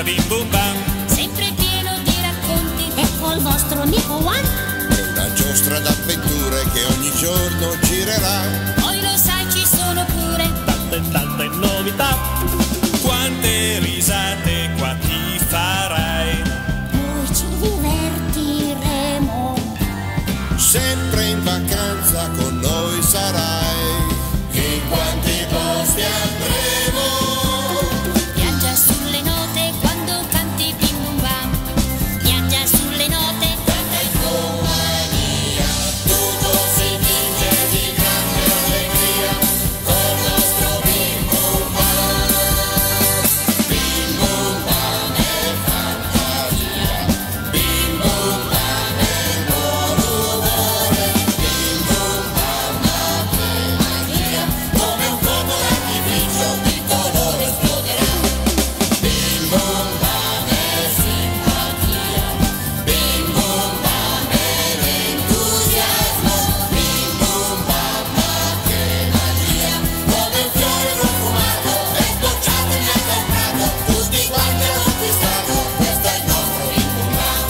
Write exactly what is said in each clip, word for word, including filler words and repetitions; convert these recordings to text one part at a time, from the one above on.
mangia bim bum bam. Sempre pieno di racconti, ecco il vostro amico Juan. È una giostra d'avventure che ogni giorno girerà. Poi lo sai ci sono pure Tante e tante novità. Quante risate qua ti farai. noi ci divertiremo. Sempre in vacanza con noi sarai. In quanti posti andremo? Piangia sulle note quando canti bim bum bam. Piangia sulle note, canta in compagnia. Tutto si vince di grande allegria col nostro bim bum bam. Bim bum bam è fantasia. Bim bum bam è il buon umore. Bim bum bam ma che magia. Come un fuoco d'artificio di colore esploderà. Bim bum bam è simpatia. Bim bum bam è l'entusiasmo. Bim bum bam ma che magia. Come un fiore profumato è sbocciato in mezzo al prato. Tutti quanti hanno acquistato. Questo è il nostro bim bum bam.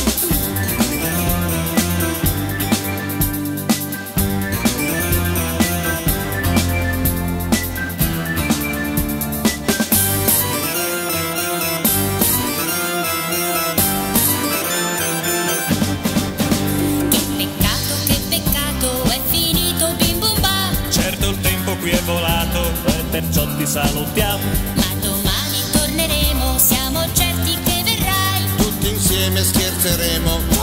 Che peccato, che peccato, è finito bim bum bam. Certo il tempo qui è volato e perciò ti salutiamo. Ma domani torneremo, siamo certi che verrai. Tutti insieme scherzeremo